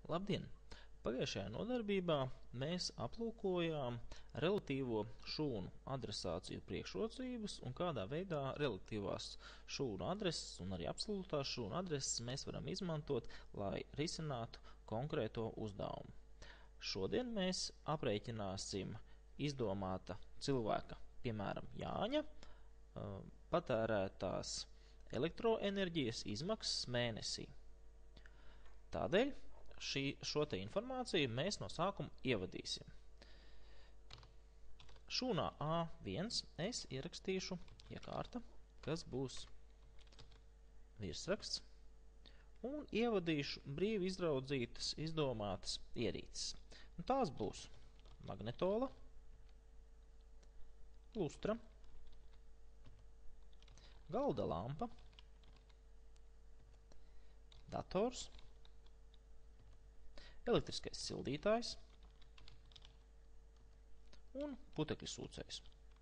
Labdien! Pagājušajā nodarbībā mēs aplūkojām relatīvo šūnu adresāciju priekšrocības un kādā veidā relatīvās šūnu adreses un arī absolūtās šūnu adreses mēs varam izmantot, lai risinātu konkrēto uzdevumu. Šodien mēs aprēķināsim izdomāta cilvēka, piemēram, Jāņa, patērētās elektroenerģijas izmaksas mēnesī. Tādēļ šo te informāciju mēs no sākuma ievadīsim. Šūnā A1 es ierakstīšu iekārta, kas būs virsraksts, un ievadīšu brīvi izraudzītas, izdomātas ierīces. Un tās būs magnetola, lustra, galda lampa, dators, elektriskais sildītājs un putekļu sūcējs.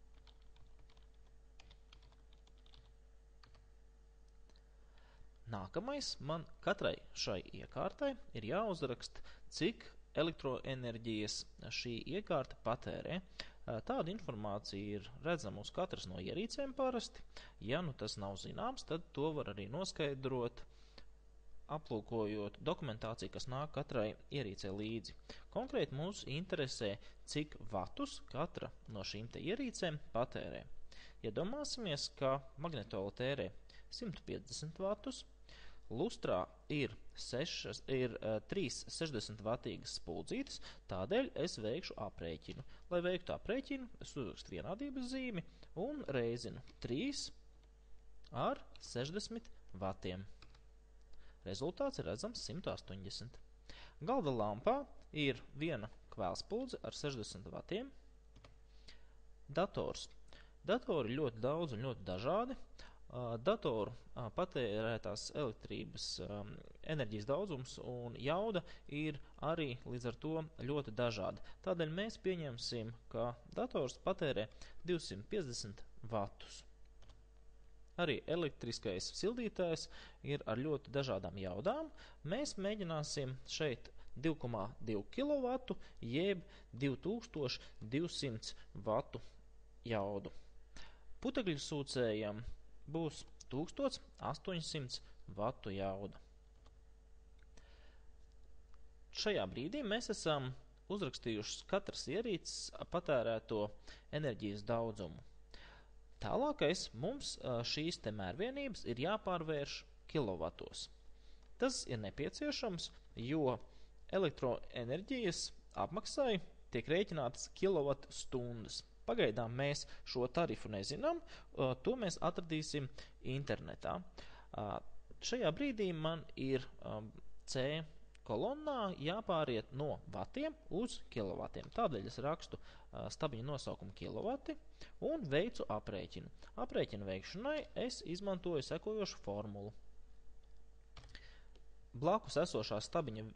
Nākamais man katrai šai iekārtai ir jāuzraksta, cik elektroenerģijas šī iekārta patērē. Tāda informācija ir redzama uz katras no ierīcēm parasti. Ja nu tas nav zināms, tad to var arī noskaidrot, aplūkojot dokumentāciju, kas nāk katrai ierīcē līdzi. Konkrēti mūs interesē, cik vatus katra no šīm te ierīcēm patērē. Iedomāsimies, ka magnetola tērē 150 vatus, lustrā ir 3 60 vatīgas spuldzītes, tādēļ es veikšu aprēķinu. Lai veiktu aprēķinu, es uzrakstu vienādības zīmi un reizinu 3 ar 60 vatiem. Rezultāts ir redzams 180. Galda lampā ir viena kvēlspuldze ar 60 vatiem. Dators. Datori ļoti daudz un ļoti dažādi. Datoru patērētās elektrības enerģijas daudzums un jauda ir arī līdz ar to ļoti dažādi. Tādēļ mēs pieņemsim, ka dators patērē 250 vatus. Arī elektriskais sildītājs ir ar ļoti dažādām jaudām. Mēs mēģināsim šeit 2,2 kW jeb 2200 vatu jaudu. Putekļu sūcējam būs 1800 vatu jauda. Šajā brīdī mēs esam uzrakstījuši katras ierīces patērēto enerģijas daudzumu. Tālākais mums šīs te mērvienības ir jāpārvērš kilovatos. Tas ir nepieciešams, jo elektroenerģijas apmaksai tiek rēķinātas kilovatu stundas. Pagaidām mēs šo tarifu nezinām, to mēs atradīsim internetā. Šajā brīdī man ir C kolonnā jāpāriet no vatiem uz kilovatiem. Tādēļ es rakstu stabiņu nosaukumu kilovati un veicu aprēķinu. Aprēķinu veikšanai es izmantoju sekojošu formulu. Blakus esošā stabiņa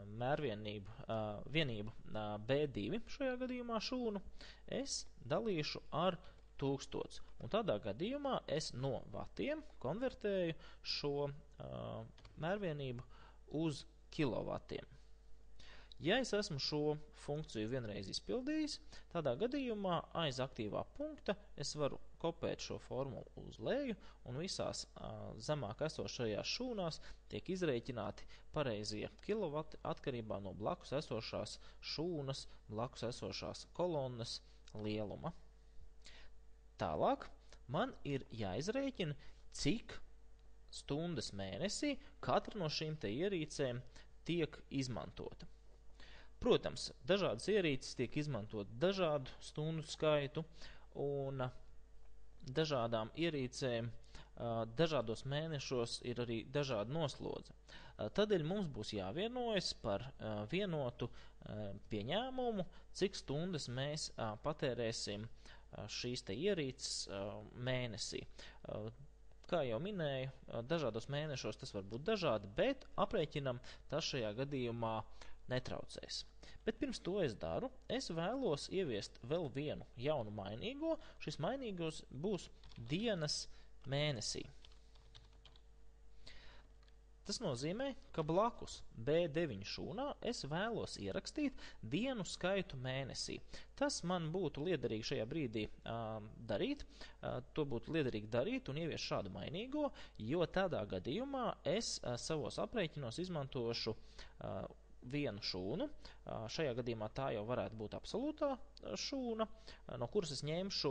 vienību B2, šajā gadījumā šūnu, es dalīšu ar 1000. Un tādā gadījumā es no vatiem konvertēju šo mērvienību uz kilovatiem. Ja es esmu šo funkciju vienreiz izpildījis, tādā gadījumā aiz aktīvā punkta es varu kopēt šo formulu uz leju un visās zemāk esošajās šūnās tiek izrēķināti pareizie kilovati atkarībā no blakus esošās šūnas, blakus esošās kolonnas lieluma. Tālāk man ir jāizrēķina, cik stundas mēnesī katra no šīm te ierīcēm tiek izmantota. Protams, dažādas ierīces tiek izmantot dažādu stundu skaitu un dažādām ierīcēm dažādos mēnešos ir arī dažāda noslodze. Tādēļ mums būs jāvienojas par vienotu pieņēmumu, cik stundas mēs patērēsim šīs te ierīces mēnesī. Kā jau minēju, dažādos mēnešos tas var būt dažādi, bet aprēķinam tas šajā gadījumā netraucēs. Bet pirms to es daru, es vēlos ieviest vēl vienu jaunu mainīgo. Šis mainīgos būs dienas mēnesī. Tas nozīmē, ka blakus B9 šūnā es vēlos ierakstīt dienu skaitu mēnesī. Tas man būtu liederīgi šajā brīdī darīt, to būtu liederīgi darīt un ieviest šādu mainīgo, jo tādā gadījumā es savos aprēķinos izmantošu vienu šūnu. Šajā gadījumā tā jau varētu būt absolūtā šūna, no kuras es ņemšu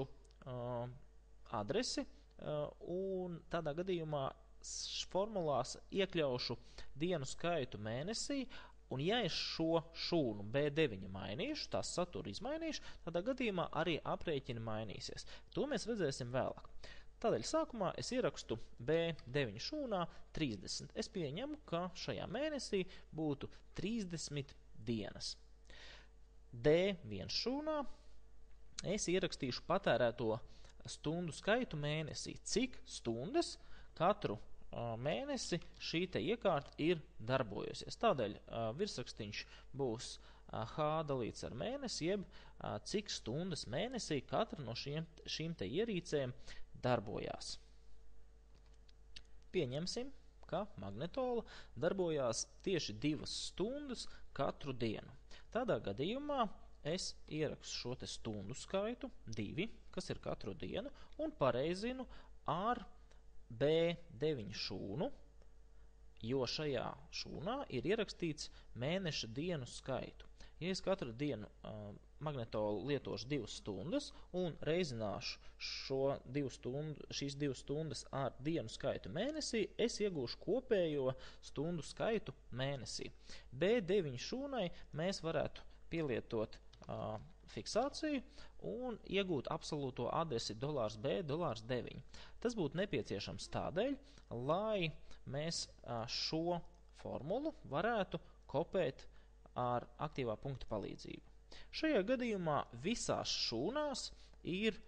adresi, un tādā gadījumā formulās iekļaušu dienu skaitu mēnesī, un ja es šo šūnu B9 mainīšu, tās saturu izmainīšu, tādā gadījumā arī aprēķini mainīsies. To mēs redzēsim vēlāk. Tādēļ sākumā es ierakstu B9 šūnā 30. Es pieņemu, ka šajā mēnesī būtu 30 dienas. D1 šūnā es ierakstīšu patērēto stundu skaitu mēnesī, cik stundas katru mēnesi šī te iekārta ir darbojusies. Tādēļ virsrakstīns būs H dalīts ar mēnesi, jeb cik stundas mēnesī katra no šīm te ierīcēm darbojās. Pieņemsim, ka magnetola darbojās tieši 2 stundas katru dienu. Tādā gadījumā es ierakstu šo te stundu skaitu, 2, kas ir katru dienu, un pareizinu ar B9 šūnu, jo šajā šūnā ir ierakstīts mēneša dienu skaitu. Ja es katru dienu magnetolu lietošu 2 stundas un reizināšu šīs 2 stundas ar dienu skaitu mēnesī, es iegūšu kopējo stundu skaitu mēnesī. B9 šūnai mēs varētu pielietot fiksāciju un iegūt absolūto adresi $B, $9. Tas būtu nepieciešams tādēļ, lai mēs šo formulu varētu kopēt ar aktīvā punkta palīdzību. Šajā gadījumā visās šūnās ir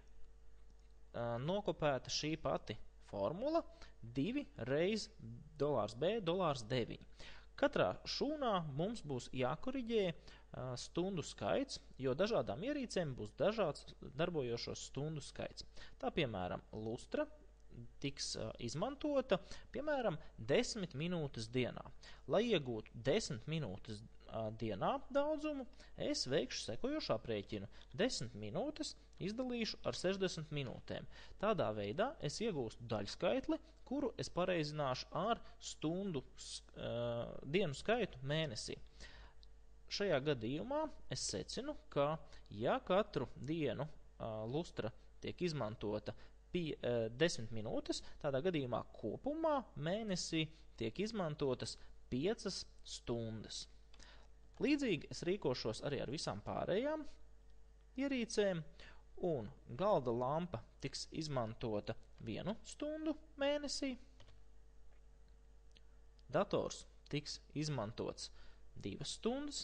nokopēta šī pati formula 2 reiz $B, $9. Katrā šūnā mums būs jākoriģē stundu skaits, jo dažādām ierīcēm būs dažāds darbojošos stundu skaits. Tā, piemēram, lustra tiks izmantota, piemēram, 10 minūtes dienā. Lai iegūtu 10 minūtes dienā daudzumu, es veikšu sekojošu aprēķinu. 10 minūtes izdalīšu ar 60 minūtēm. Tādā veidā es iegūstu daļskaitli, kuru es pareizināšu ar dienu skaitu mēnesī. Šajā gadījumā es secinu, ka ja katru dienu lustra tiek izmantota 10 minūtes, tādā gadījumā kopumā mēnesī tiek izmantotas 5 stundas. Līdzīgi es rīkošos arī ar visām pārējām ierīcēm, un galda lampa tiks izmantota 1 stundu mēnesī. Dators tiks izmantots 2 stundas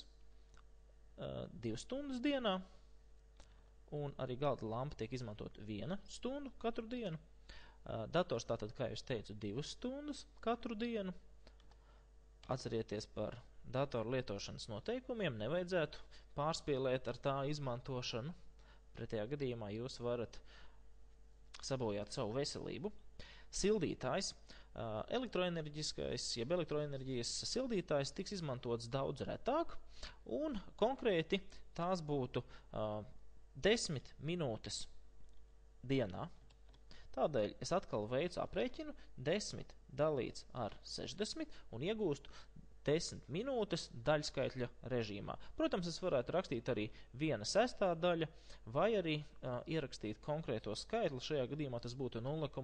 dienā, un arī galda lampa tiek izmantot 1 stundu katru dienu. Dators tātad, kā jau es teicu, 2 stundas katru dienu. Atcerieties par datoru lietošanas noteikumiem, nevajadzētu pārspīlēt ar tā izmantošanu. Pretējā gadījumā jūs varat sabojāt savu veselību. Sildītājs. Elektroenerģiskais, jeb elektroenerģijas sildītājs tiks izmantots daudz retāk, un konkrēti tās būtu 10 minūtes dienā. Tādēļ es atkal veicu aprēķinu 10 dalīts ar 60 un iegūstu 10 minūtes daļskaitļa režīmā. Protams, es varētu rakstīt arī 1/6 daļa, vai arī ierakstīt konkrēto skaitli. Šajā gadījumā tas būtu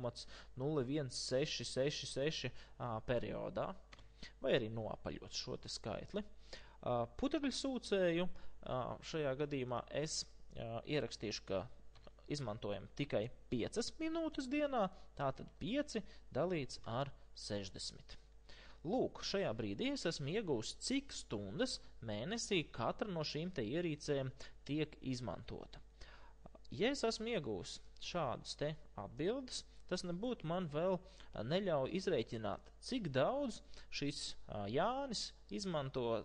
0,01666 periodā, vai arī noapaļot šo te skaitli. Putekļu sūcēju šajā gadījumā es ierakstīšu, ka izmantojam tikai 5 minūtes dienā, tātad 5 dalīts ar 60. Lūk, šajā brīdī es esmu iegūst, cik stundas mēnesī katra no šīm te ierīcēm tiek izmantota. Ja es esmu iegūst šādas te atbildes, tas nebūtu man vēl neļauj izrēķināt, cik daudz šis Jānis izmanto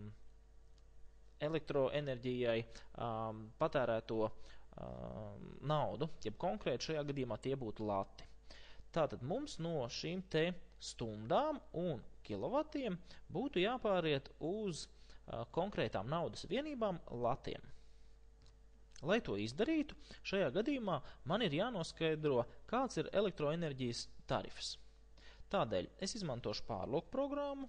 elektroenerģijai patērēto naudu, jeb konkrēti šajā gadījumā tie būtu lati. Tātad mums no šīm te stundām un kilovatiem, būtu jāpāriet uz konkrētām naudas vienībām latiem. Lai to izdarītu, šajā gadījumā man ir jānoskaidro, kāds ir elektroenerģijas tarifs. Tādēļ es izmantošu pārlūku programmu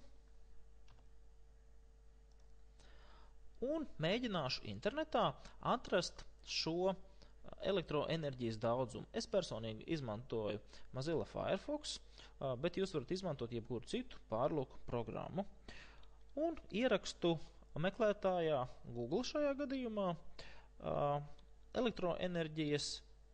un mēģināšu internetā atrast šo elektroenerģijas daudzumu. Es personīgi izmantoju Mozilla Firefox, bet jūs varat izmantot jebkuru citu pārlūku programmu. Un ierakstu meklētājā Google šajā gadījumā elektroenerģijas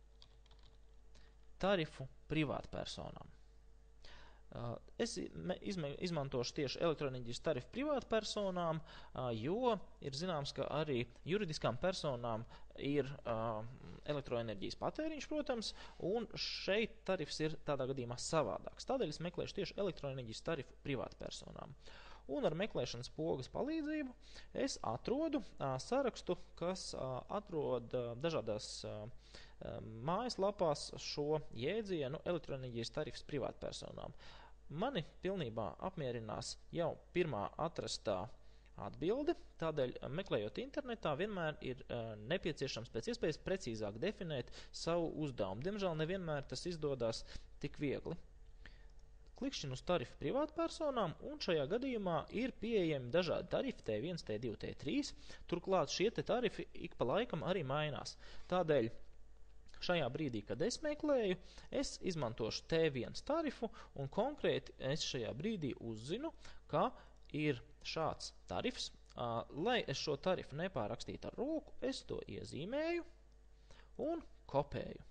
tarifu privātpersonām. Es izmantošu tieši elektroenerģijas tarifu privātpersonām, jo ir zināms, ka arī juridiskām personām ir elektroenerģijas patēriņš, protams, un šeit tarifs ir tādā gadījumā savādāks. Tādēļ es meklēšu tieši elektroenerģijas tarifu privātpersonām. Un ar meklēšanas pogas palīdzību es atrodu sarakstu, kas atrod dažādās mājaslapās šo jēdzienu elektroenerģijas tarifs privātpersonām. Mani pilnībā apmierinās jau pirmā atrastā atbilde, tādēļ meklējot internetā vienmēr ir nepieciešams pēc iespējas precīzāk definēt savu uzdevumu. Diemžēl nevienmēr tas izdodas tik viegli. Klikšķinu uz tarifu privātpersonām, un šajā gadījumā ir pieejami dažādi tarifi T1, T2, T3. Turklāt šie tarifi ik pa laikam arī mainās. Tādēļ šajā brīdī, kad es meklēju, es izmantošu T1 tarifu, un konkrēti es šajā brīdī uzzinu, ka ir šāds tarifs. Lai es šo tarifu nepārakstītu ar roku, es to iezīmēju un kopēju.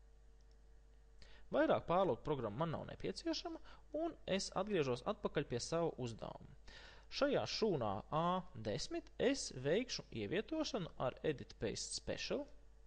Vairāk pārlūku programma man nav nepieciešama, un es atgriežos atpakaļ pie savu uzdevumu. Šajā šūnā A10 es veikšu ievietošanu ar Edit Paste Special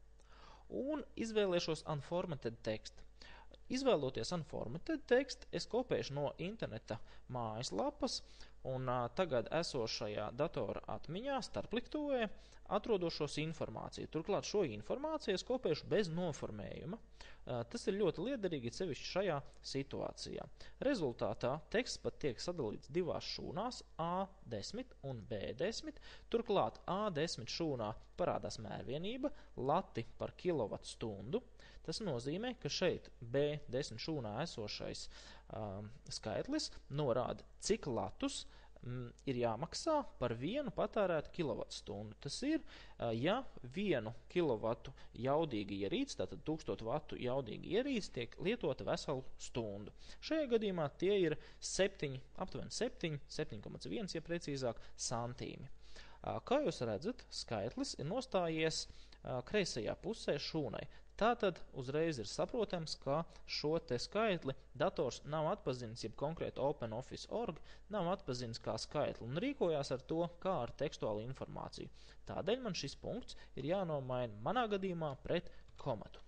un izvēlēšos Unformatted text. Izvēloties Unformatted text, es kopēšu no interneta mājaslapas un tagad esošajā datora atmiņā starpliktuvē atrodošos informāciju. Turklāt šo informāciju es kopēšu bez noformējuma. Tas ir ļoti liederīgi sevišķi šajā situācijā. Rezultātā teksts pat tiek sadalīts divās šūnās, A10 un B10. Turklāt A10 šūnā parādās mērvienība, lati par kilovatstundu. Tas nozīmē, ka šeit B10 šūnā esošais skaitlis norāda, cik latus ir jāmaksā par vienu patērētu kilovatstundu. Tas ir, ja 1 kilovatu jaudīga ierīce, tātad 1000 vatu jaudīga ierīce, tiek lietota veselu stundu. Šajā gadījumā tie ir aptuveni 7,1, ja precīzāk, santīmi. Kā jūs redzat, skaitlis ir nostājies kreisajā pusē šūnai. Tātad uzreiz ir saprotams, ka šo te skaitli dators nav atpazinis, jeb konkrēti OpenOffice.org nav atpazinis kā skaitli un rīkojās ar to kā ar tekstuālu informāciju. Tādēļ man šis punkts ir jānomaina manā gadījumā pret komatu.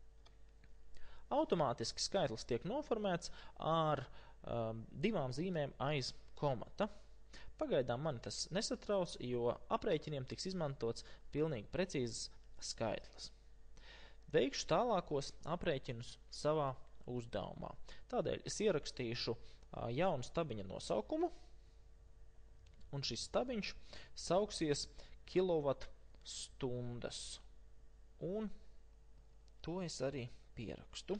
Automātiski skaitlis tiek noformēts ar divām zīmēm aiz komata. Pagaidām mani tas nesatrauc, jo aprēķiniem tiks izmantots pilnīgi precīzs skaitlis. Veikšu tālākos aprēķinus savā uzdevumā. Tādēļ es ierakstīšu jaunu stabiņa nosaukumu, un šis stabiņš sauksies kilovatstundas. Un to es arī pierakstu.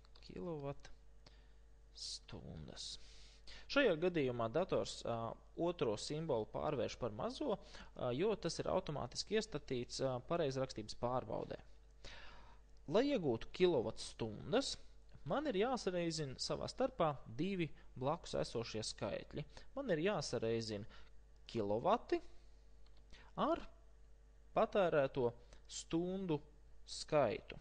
Kilovatstundas. Šajā gadījumā dators otro simbolu pārvērš par mazo, jo tas ir automātiski iestatīts pareizrakstības pārbaudē. Lai iegūtu kilovatstundas, man ir jāsareizina savā starpā divi blakus esošie skaitļi. Man ir jāsareizina kilovati ar patērēto stundu skaitu.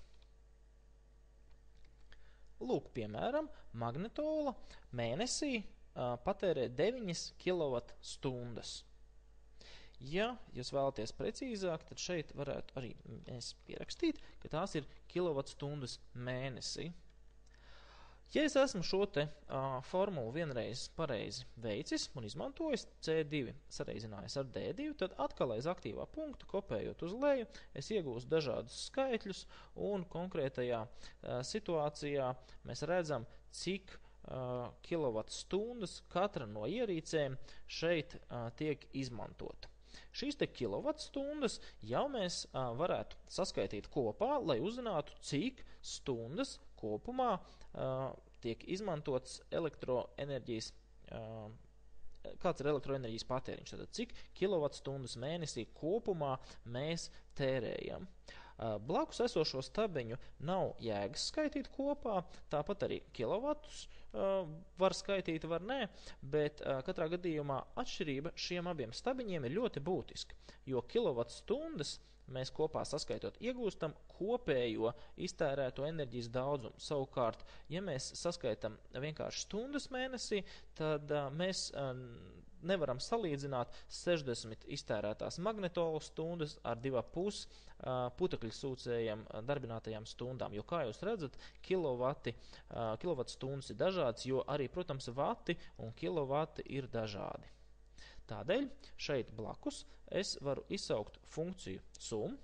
Lūk, piemēram, magnetola mēnesī patērē 9 kilovatstundas. Ja jūs vēlaties precīzāk, tad šeit varētu arī mēs pierakstīt, ka tās ir kilovatstundas mēnesī. Ja es esmu šo te formulu vienreiz pareizi veicis un izmantojis, C2 sareizinājis ar D2, tad atkal aiz aktīvā punkta, kopējot uz leju, es iegūstu dažādus skaitļus un konkrētajā situācijā mēs redzam, cik kilovatstundas katra no ierīcēm šeit tiek izmantota. Šīs te kilovatstundas jau mēs varētu saskaitīt kopā, lai uzzinātu, cik stundas kopumā tiek izmantots elektroenerģijas, kāds ir elektroenerģijas patēriņš, tātad cik kilovatstundas mēnesī kopumā mēs tērējam. Blakus esošo stabiņu nav jēgas skaitīt kopā, tāpat arī kilovatus var skaitīt, var nē, bet katrā gadījumā atšķirība šiem abiem stabiņiem ir ļoti būtiska, jo kilovatstundas mēs kopā saskaitot iegūstam kopējo iztērēto enerģijas daudzumu. Savukārt, ja mēs saskaitam vienkārši stundas mēnesī, tad mēs nevaram salīdzināt 60 iztērētās magnetolu stundas ar 2,5 putekļu sūcējiem darbinātajām stundām, jo, kā jūs redzat, kilovatstundas ir dažādas, jo arī, protams, vati un kilovati ir dažādi. Tādēļ šeit blakus es varu izsaukt funkciju sum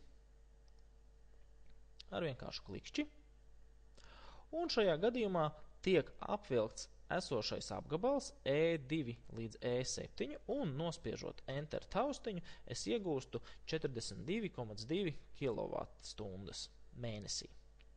ar vienkāršu klikšķi, un šajā gadījumā tiek apvilkts esošais apgabals E2 līdz E7, un nospiežot Enter taustiņu, es iegūstu 42,2 kWh mēnesī.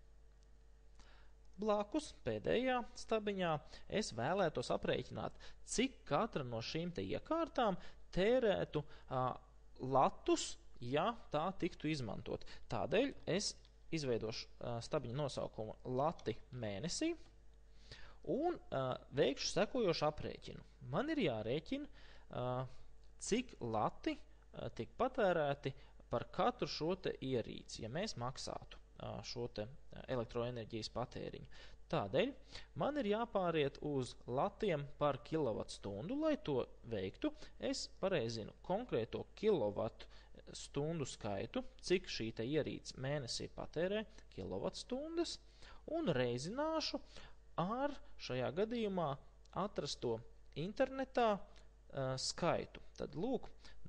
Blakus pēdējā stabiņā es vēlētos aprēķināt, cik katra no šīm te iekārtām tērētu latus, ja tā tiktu izmantot. Tādēļ es izveidošu stabiņu nosaukumu lati mēnesī un veikšu sekojošu aprēķinu. Man ir jārēķina, cik lati tiek patērēti par katru šo te ierīci, ja mēs maksātu šo te elektroenerģijas patēriņu. Tādēļ man ir jāpāriet uz latiem par kilovatstundu. Lai to veiktu, es pareizinu konkrēto kilovatu stundu skaitu, cik šī te ierīce mēnesī patērē kilovatstundas, un reizināšu ar šajā gadījumā atrasto internetā skaitu. Tad lūk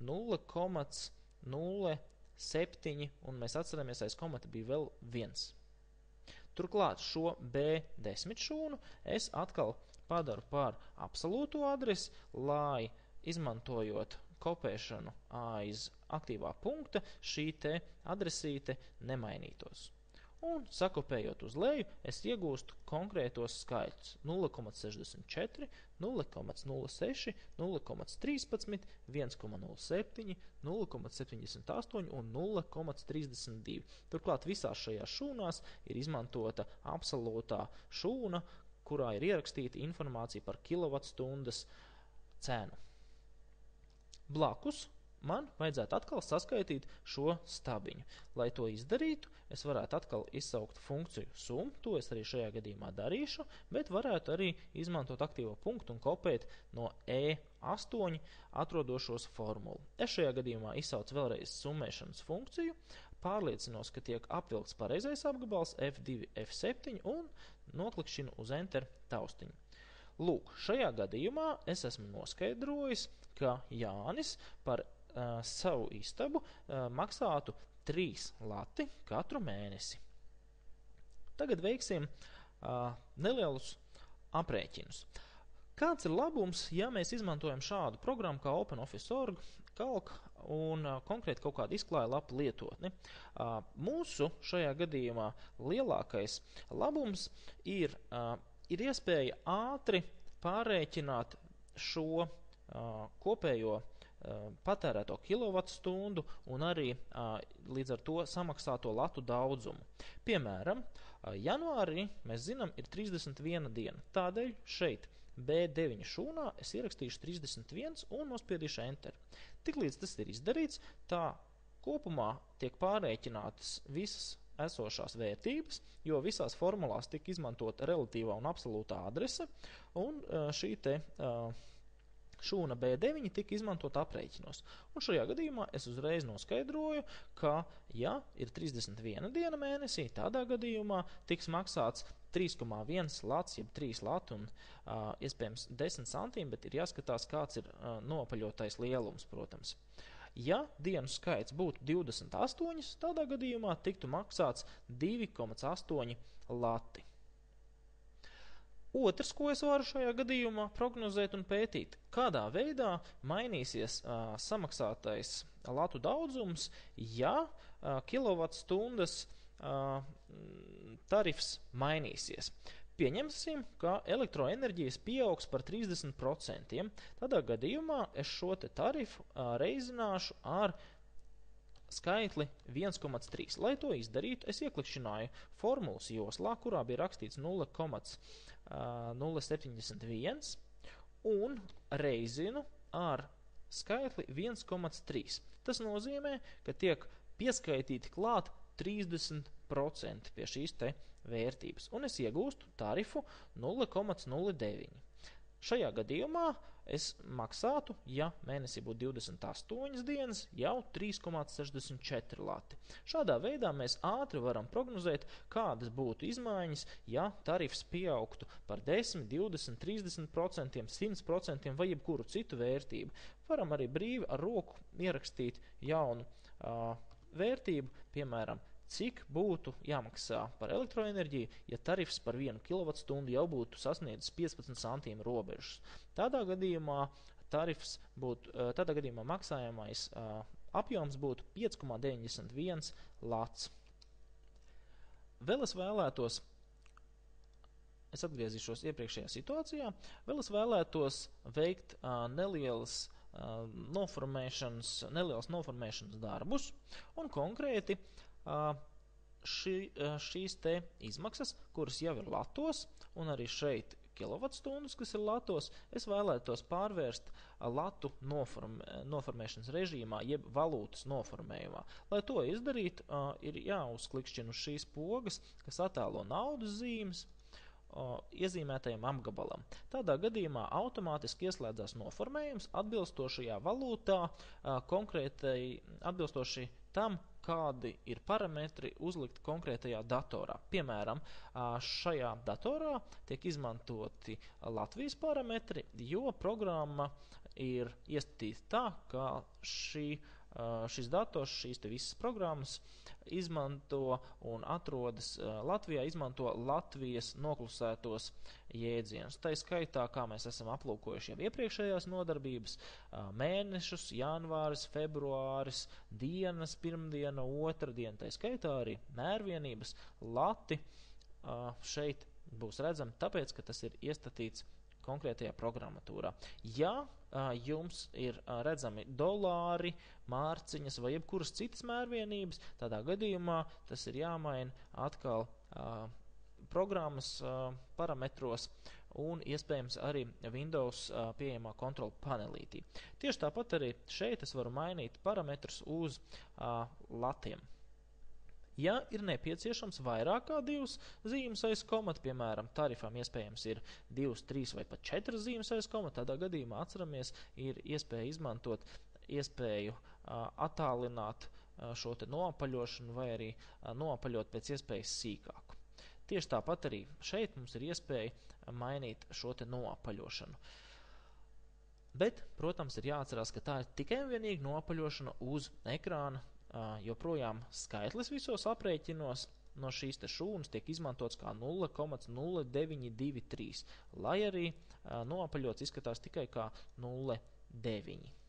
0,07, un mēs atceramies, aiz komata bija vēl 1. Turklāt šo B10 šūnu es atkal padaru par absolūto adresi, lai izmantojot kopēšanu aiz aktīvā punkta, šī te adresīte nemainītos. Un sakopējot uz leju, es iegūstu konkrētos skaitļus 0,64, 0,06, 0,13, 1,07, 0,78 un 0,32. Turklāt visās šajās šūnās ir izmantota absolūtā šūna, kurā ir ierakstīta informācija par kilovatstundas cenu. Blakus man vajadzētu atkal saskaitīt šo stabiņu. Lai to izdarītu, es varētu atkal izsaukt funkciju sum, to es arī šajā gadījumā darīšu, bet varētu arī izmantot aktīvo punktu un kopēt no E8 atrodošos formulu. Es šajā gadījumā izsaucu vēlreiz summēšanas funkciju, pārliecinos, ka tiek apvilkts pareizais apgabals F2, F7 un noklikšķinu uz Enter taustiņu. Lūk, šajā gadījumā es esmu noskaidrojis, ka Jānis par savu istabu maksātu 3 lati katru mēnesi. Tagad veiksim nelielus aprēķinus. Kāds ir labums, ja mēs izmantojam šādu programmu kā OpenOffice.org, Calc un konkrēti kaut kādu izklāja lapu lietotni? Mūsu šajā gadījumā lielākais labums ir iespēja ātri pārēķināt šo kopējo patērēto kilovatstundu un arī līdz ar to samaksāto latu daudzumu. Piemēram, janvārī, mēs zinām, ir 31 diena. Tādēļ šeit B9 šūnā es ierakstīšu 31 un nospiedīšu Enter. Tiklīdz tas ir izdarīts, tā kopumā tiek pārēķinātas visas esošās vērtības, jo visās formulās tika izmantota relatīvā un absolūtā adrese, un šī te šūna B9 tika izmantot aprēķinos. Un šajā gadījumā es uzreiz noskaidroju, ka, ja ir 31 diena mēnesī, tādā gadījumā tiks maksāts 3,1 lats, jeb 3 lati un iespējams 10 centīm, bet ir jāskatās, kāds ir nopaļotais lielums, protams. Ja dienu skaits būtu 28, tādā gadījumā tiktu maksāts 2,8 lati. Otrs, ko es varu šajā gadījumā prognozēt un pētīt, kādā veidā mainīsies samaksātais latu daudzums, ja kilovatstundas tarifs mainīsies. Pieņemsim, ka elektroenerģijas pieaugs par 30%. Tādā gadījumā es šo te tarifu reizināšu ar skaitli 1,3. Lai to izdarītu, es ieklikšķināju formulas joslā, kurā bija rakstīts 0,071 un reizinu ar skaitli 1,3. Tas nozīmē, ka tiek pieskaitīti klāt 30% pie šīs te vērtības, un es iegūstu tarifu 0,09. Šajā gadījumā es maksātu, ja mēnesī būtu 28 dienas, jau 3,64 lati. Šādā veidā mēs ātri varam prognozēt, kādas būtu izmaiņas, ja tarifs pieaugtu par 10, 20, 30%, 100% vai jebkuru citu vērtību. Varam arī brīvi ar roku ierakstīt jaunu vērtību, piemēram, cik būtu jāmaksā par elektroenerģiju, ja tarifs par 1 kWh jau būtu sasniedzis 15 centīmu robežas. Tādā gadījumā maksājamais apjoms būtu 5,91 lats. Vēl es atgriezīšos iepriekšējā situācijā, vēl es vēlētos veikt neliels noformēšanas darbus, un konkrēti šīs te izmaksas, kuras jau ir latos, un arī šeit kilovatstundas, kas ir latos, es vēlētos pārvērst latu noformēšanas režīmā, jeb valūtas noformējumā. Lai to izdarītu, ir jāuzklikšķina uz šīs pogas, kas attēlo naudas zīmes, iezīmētajam apgabalam. Tādā gadījumā automātiski ieslēdzās noformējums atbilstošajā valūtā, atbilstoši tam, kādi ir parametri uzlikti konkrētajā datorā. Piemēram, šajā datorā tiek izmantoti Latvijas parametri, jo programma ir iestatīta tā, ka šis dators, šīs te visas programmas izmanto un atrodas Latvijā, izmanto Latvijas noklusētos jēdzienus. Tā skaitā, kā mēs esam aplūkojuši jau iepriekšējās nodarbības, mēnešus, janvāris, februāris, dienas, pirmdiena, otrdiena, tā skaitā arī mērvienības, lati šeit būs redzami, tāpēc, ka tas ir iestatīts konkrētajā programmatūrā. Ja jums ir redzami dolāri, mārciņas vai jebkuras citas mērvienības, tādā gadījumā tas ir jāmaina atkal programmas parametros un iespējams arī Windows pieejamā kontrola panelītī. Tieši tāpat arī šeit es varu mainīt parametrus uz latiem. Ja ir nepieciešams vairāk kā 2 zīmes aiz komata, piemēram, tarifām iespējams ir 2, 3 vai pat 4 zīmes aiz komata, tādā gadījumā atceramies, ir iespēja izmantot iespēju attālināt šo te noapaļošanu vai arī noapaļot pēc iespējas sīkāku. Tieši tāpat arī šeit mums ir iespēja mainīt šo te noapaļošanu. Bet, protams, ir jāatcerās, ka tā ir tikai un vienīgi noapaļošana uz ekrāna, joprojām skaitlis visos aprēķinos no šīs te šūnas tiek izmantots kā 0,0923, lai arī noapaļots izskatās tikai kā 0,9.